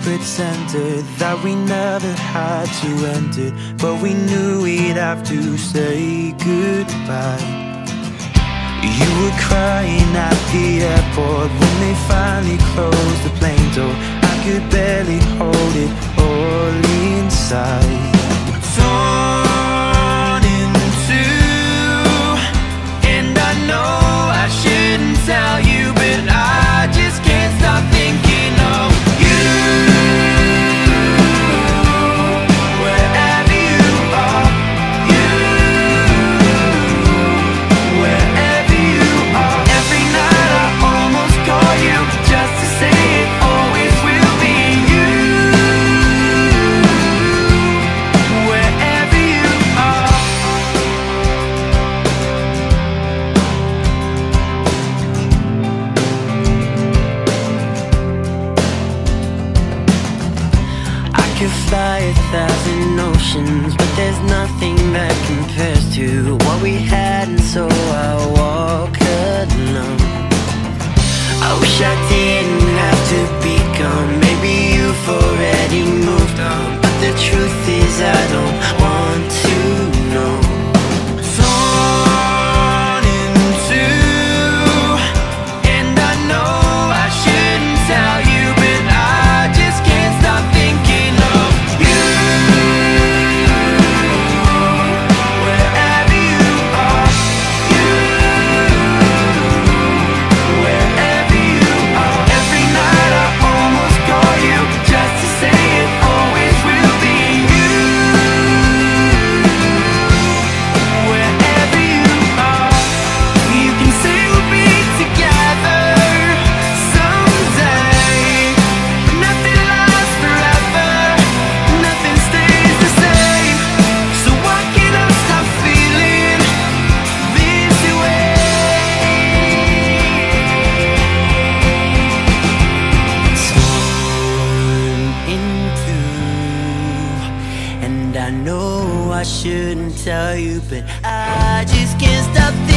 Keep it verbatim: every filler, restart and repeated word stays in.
pretended that we never had to end it, but we knew we'd have to say goodbye. You were crying at the airport when they finally closed the plane door. I could barely hold it all inside. Torn in two, and I know I shouldn't tell you, but I just can't stop thinking of you. Wherever you are, you. Wherever you are. Every night I almost call you just to say it always will be you. Wherever you are. I could fly a thousand oceans, but there's nothing that compares to what we had, and so I walk alone. I wish I didn't have to be gone. Maybe you've already moved on, but the truth is I don't want to know. Torn in two, and I know I shouldn't tell you, but I just can't stop thinking of you. Wherever you are, you. Wherever you are. Every night I almost call you just to say it always will be you. Wherever you are. You can say we'll be together someday, but nothing lasts forever, nothing stays the same. So why can't I stop feeling this way? Torn in two, and I know I shouldn't tell you, but I just can't stop thinking